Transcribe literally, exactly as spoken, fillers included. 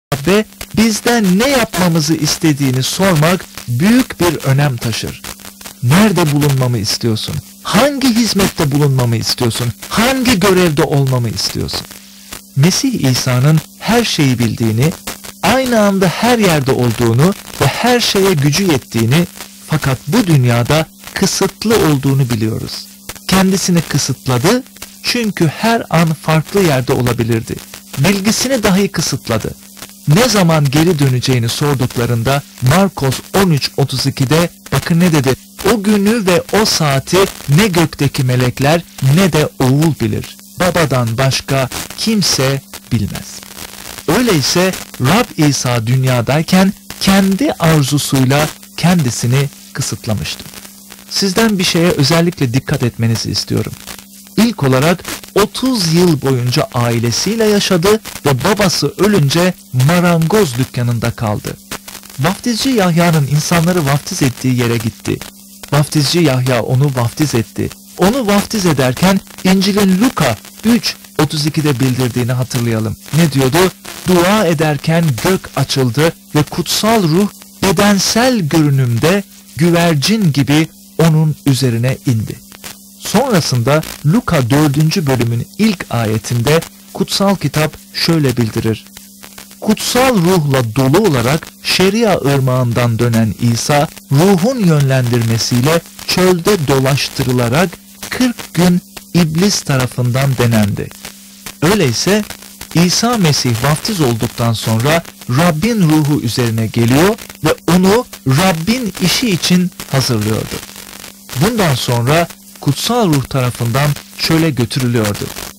Rabbe bizden ne yapmamızı istediğini sormak büyük bir önem taşır. Nerede bulunmamı istiyorsun? Hangi hizmette bulunmamı istiyorsun? Hangi görevde olmamı istiyorsun? Mesih İsa'nın her şeyi bildiğini, aynı anda her yerde olduğunu ve her şeye gücü yettiğini, fakat bu dünyada kısıtlı olduğunu biliyoruz. Kendisini kısıtladı çünkü her an farklı yerde olabilirdi. Bilgisini dahi kısıtladı. Ne zaman geri döneceğini sorduklarında Markos on üç otuz iki'de bakın ne dedi? O günü ve o saati ne gökteki melekler ne de oğul bilir. Babadan başka kimse bilmez. Öyleyse Rab İsa dünyadayken kendi arzusuyla kendisini kısıtlamıştı. Sizden bir şeye özellikle dikkat etmenizi istiyorum. İlk olarak otuz yıl boyunca ailesiyle yaşadı ve babası ölünce marangoz dükkanında kaldı. Vaftizci Yahya'nın insanları vaftiz ettiği yere gitti. Vaftizci Yahya onu vaftiz etti. Onu vaftiz ederken İncil'in Luka üç otuz iki'de bildirdiğini hatırlayalım. Ne diyordu? Dua ederken gök açıldı ve kutsal ruh bedensel görünümde güvercin gibi onun üzerine indi. Sonrasında Luka dördüncü bölümün ilk ayetinde kutsal kitap şöyle bildirir. Kutsal ruhla dolu olarak Şeria ırmağından dönen İsa, ruhun yönlendirmesiyle çölde dolaştırılarak kırk gün iblis tarafından denendi. Öyleyse İsa Mesih vaftiz olduktan sonra Rabbin ruhu üzerine geliyor ve onu Rabbin işi için hazırlıyordu. Bundan sonra kutsal ruh tarafından çöle götürülüyordu.